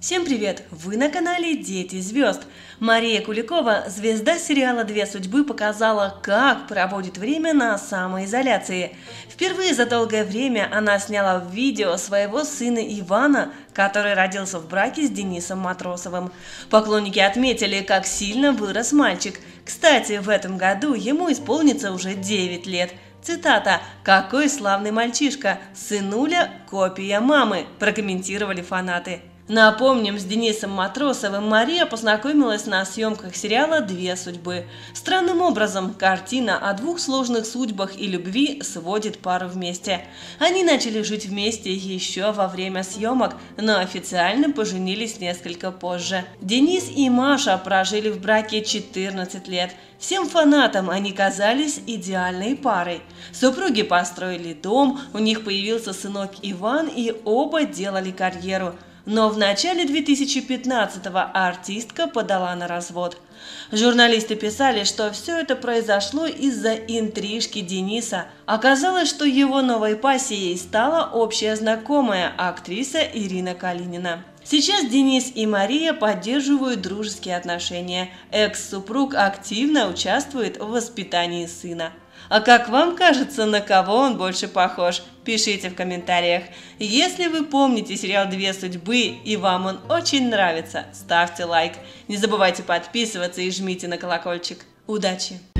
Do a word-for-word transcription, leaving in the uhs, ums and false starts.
Всем привет! Вы на канале Дети звезд. Мария Куликова, звезда сериала «Две судьбы», показала, как проводит время на самоизоляции. Впервые за долгое время она сняла видео своего сына Ивана, который родился в браке с Денисом Матросовым. Поклонники отметили, как сильно вырос мальчик. Кстати, в этом году ему исполнится уже девять лет. Цитата: «Какой славный мальчишка! Сынуля – копия мамы», прокомментировали фанаты. Напомним, с Денисом Матросовым Мария познакомилась на съемках сериала «Две судьбы». Странным образом, картина о двух сложных судьбах и любви сводит пару вместе. Они начали жить вместе еще во время съемок, но официально поженились несколько позже. Денис и Маша прожили в браке четырнадцать лет. Всем фанатам они казались идеальной парой. Супруги построили дом, у них появился сынок Иван, и оба делали карьеру. Но в начале две тысячи пятнадцатого артистка подала на развод. Журналисты писали, что все это произошло из-за интрижки Дениса. Оказалось, что его новой пассией стала общая знакомая, актриса Ирина Калинина. Сейчас Денис и Мария поддерживают дружеские отношения. Экс-супруг активно участвует в воспитании сына. А как вам кажется, на кого он больше похож? Пишите в комментариях. Если вы помните сериал «Две судьбы» и вам он очень нравится, ставьте лайк. Не забывайте подписываться и жмите на колокольчик. Удачи!